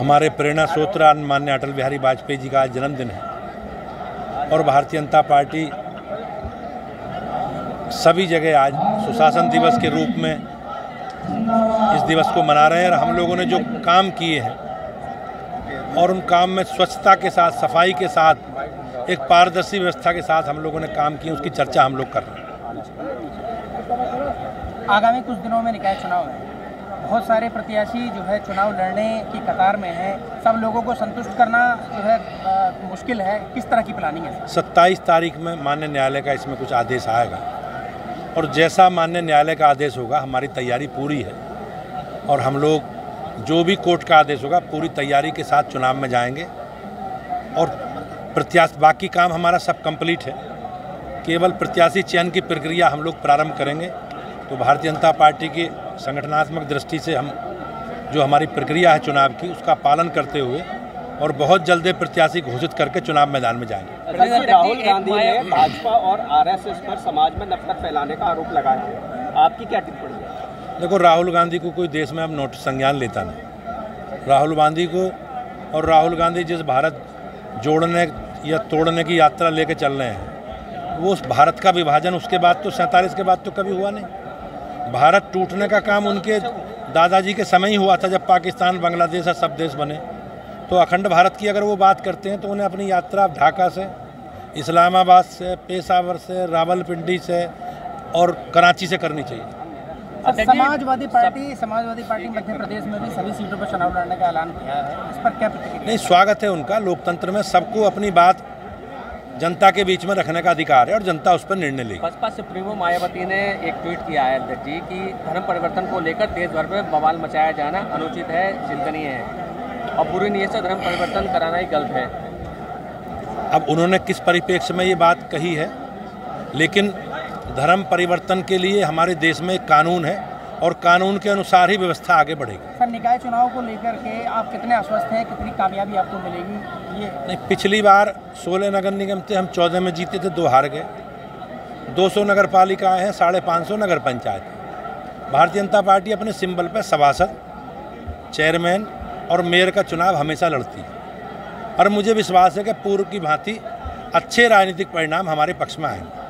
हमारे प्रेरणा स्रोत माननीय अटल बिहारी वाजपेयी जी का आज जन्मदिन है और भारतीय जनता पार्टी सभी जगह आज सुशासन दिवस के रूप में इस दिवस को मना रहे हैं। और हम लोगों ने जो काम किए हैं और उन काम में स्वच्छता के साथ, सफाई के साथ, एक पारदर्शी व्यवस्था के साथ हम लोगों ने काम किए, उसकी चर्चा हम लोग कर रहे हैं। आगामी कुछ दिनों में निकाय चुनाव है, बहुत सारे प्रत्याशी जो है चुनाव लड़ने की कतार में हैं, सब लोगों को संतुष्ट करना जो है मुश्किल है। किस तरह की प्लानिंग है? 27 तारीख में माननीय न्यायालय का इसमें कुछ आदेश आएगा और जैसा माननीय न्यायालय का आदेश होगा हमारी तैयारी पूरी है और हम लोग जो भी कोर्ट का आदेश होगा पूरी तैयारी के साथ चुनाव में जाएंगे। और बाकी काम हमारा सब कंप्लीट है, केवल प्रत्याशी चयन की प्रक्रिया हम लोग प्रारंभ करेंगे। तो भारतीय जनता पार्टी की संगठनात्मक दृष्टि से हम जो हमारी प्रक्रिया है चुनाव की, उसका पालन करते हुए और बहुत जल्द प्रत्याशी घोषित करके चुनाव मैदान में जाएंगे। राहुल गांधी ने भाजपा और आरएसएस पर समाज में नफरत फैलाने का आरोप लगाया है, आपकी क्या टिप्पणी है? देखो, राहुल गांधी को कोई देश में अब नोटिस संज्ञान लेता नहीं। राहुल गांधी को और राहुल गांधी जिस भारत जोड़ने या तोड़ने की यात्रा लेके चल रहे हैं, वो उस भारत का विभाजन उसके बाद तो 47 के बाद तो कभी हुआ नहीं। भारत टूटने का काम उनके दादाजी के समय ही हुआ था, जब पाकिस्तान, बांग्लादेश और सब देश बने। तो अखंड भारत की अगर वो बात करते हैं तो उन्हें अपनी यात्रा ढाका से, इस्लामाबाद से, पेशावर से, रावलपिंडी से और कराची से करनी चाहिए। समाजवादी पार्टी मध्य प्रदेश में भी सभी सीटों पर चुनाव लड़ने का ऐलान किया है, इस पर क्या प्रतिक्रिया? नहीं, स्वागत है उनका। लोकतंत्र में सबको अपनी बात जनता के बीच में रखने का अधिकार है और जनता उस पर निर्णय लेगी। बसपा सुप्रीमो मायावती ने एक ट्वीट किया है अध्यक्ष जी कि धर्म परिवर्तन को लेकर देश भर में बवाल मचाया जाना अनुचित है, चिंतनीय है और बुरी नीयत से धर्म परिवर्तन कराना ही गलत है। अब उन्होंने किस परिप्रेक्ष्य में ये बात कही है, लेकिन धर्म परिवर्तन के लिए हमारे देश में एक कानून है और कानून के अनुसार ही व्यवस्था आगे बढ़ेगी। सर, निकाय चुनाव को लेकर के आप कितने आश्वस्त हैं, कितनी कामयाबी आपको मिलेगी? ये नहीं, पिछली बार 16 नगर निगम थे, हम 14 में जीते थे, 2 हार गए। 200 नगर पालिकाएँ हैं, 550 नगर पंचायत। भारतीय जनता पार्टी अपने सिंबल पर सभासद, चेयरमैन और मेयर का चुनाव हमेशा लड़ती है और मुझे विश्वास है कि पूर्व की भांति अच्छे राजनीतिक परिणाम हमारे पक्ष में आएंगे।